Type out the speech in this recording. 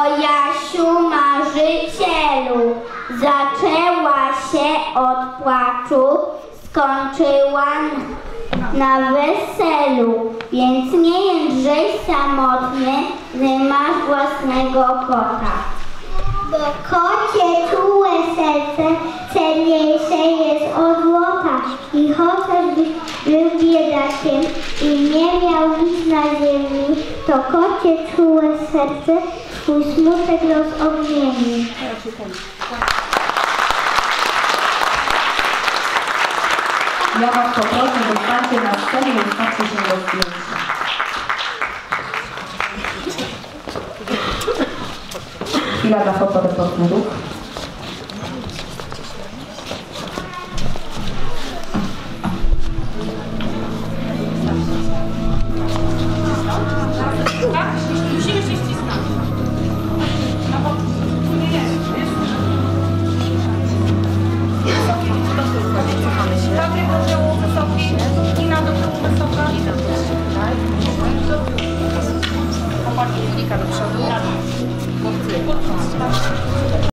Jasiu marzycielu, zaczęła się od płaczu, skończyła na weselu, więc nie jędrzej samotnie, gdy masz własnego kota. Bo kocie czułe serce cenniejsze jest od złota i chociażbyś był biedakiem i nie miał nic na ziemi, to kocie czułe serce twój smutek los odmieni. Ja was poproszę, zostańcie na scenie i ustawcie się do zdjęcia. Chwila dla fotoreporterów. Musimy się ścisnąć. No bo nie jest. Dobry do tyłu, wysoki i na do tyłu wysoka. I na do tyłu. Chłopaki, do przodu.